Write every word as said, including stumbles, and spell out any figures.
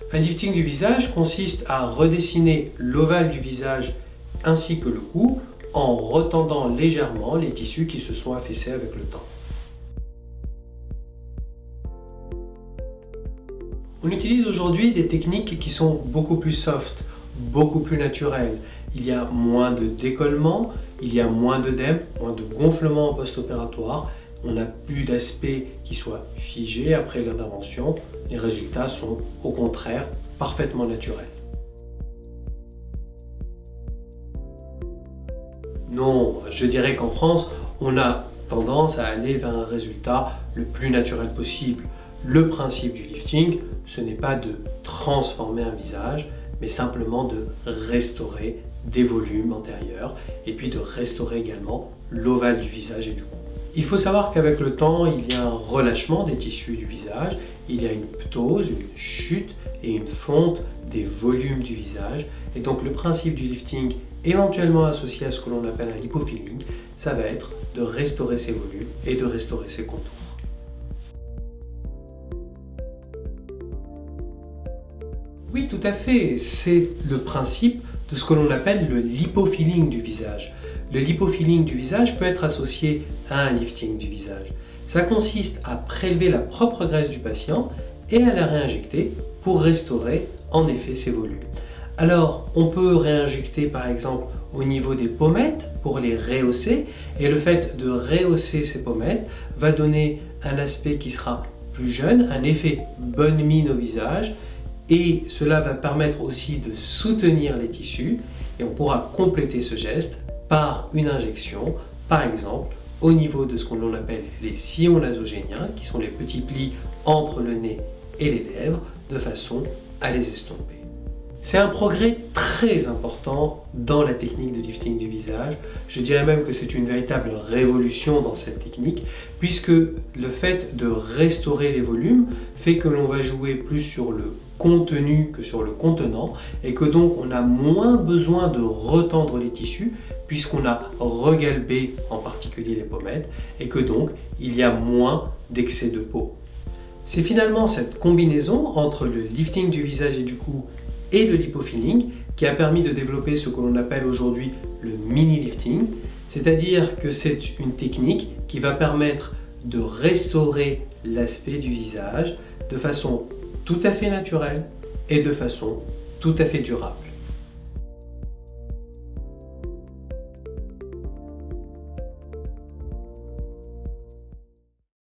Un lifting du visage consiste à redessiner l'ovale du visage ainsi que le cou en retendant légèrement les tissus qui se sont affaissés avec le temps. On utilise aujourd'hui des techniques qui sont beaucoup plus soft, beaucoup plus naturelles. Il y a moins de décollement, il y a moins d'œdème, moins de gonflement post-opératoire. On n'a plus d'aspect qui soit figé après l'intervention. Les résultats sont au contraire parfaitement naturels. Non, je dirais qu'en France, on a tendance à aller vers un résultat le plus naturel possible. Le principe du lifting, ce n'est pas de transformer un visage, mais simplement de restaurer des volumes antérieurs et puis de restaurer également l'ovale du visage et du cou. Il faut savoir qu'avec le temps, il y a un relâchement des tissus du visage, il y a une ptose, une chute et une fonte des volumes du visage. Et donc le principe du lifting, éventuellement associé à ce que l'on appelle un lipofilling, ça va être de restaurer ces volumes et de restaurer ces contours. Oui, tout à fait, c'est le principe de ce que l'on appelle le lipofilling du visage. Le lipofilling du visage peut être associé à un lifting du visage. Ça consiste à prélever la propre graisse du patient et à la réinjecter pour restaurer en effet ses volumes. Alors, on peut réinjecter par exemple au niveau des pommettes pour les rehausser, et le fait de rehausser ces pommettes va donner un aspect qui sera plus jeune, un effet bonne mine au visage, et cela va permettre aussi de soutenir les tissus, et on pourra compléter ce geste par une injection, par exemple au niveau de ce qu'on appelle les sillons nasogéniens, qui sont les petits plis entre le nez et les lèvres, de façon à les estomper. C'est un progrès très important dans la technique de lifting du visage. Je dirais même que c'est une véritable révolution dans cette technique, puisque le fait de restaurer les volumes fait que l'on va jouer plus sur le contenu que sur le contenant, et que donc on a moins besoin de retendre les tissus puisqu'on a regalbé en particulier les pommettes, et que donc il y a moins d'excès de peau. C'est finalement cette combinaison entre le lifting du visage et du cou et le lipofilling qui a permis de développer ce que l'on appelle aujourd'hui le mini lifting, c'est-à-dire que c'est une technique qui va permettre de restaurer l'aspect du visage de façon tout à fait naturelle et de façon tout à fait durable.